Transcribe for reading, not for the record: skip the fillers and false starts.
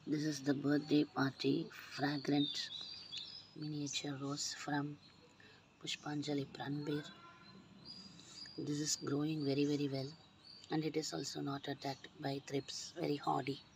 This is the birthday party fragrant miniature rose from Pushpanjali pranbir. This is growing very well, and it is also not attacked by thrips, very hardy.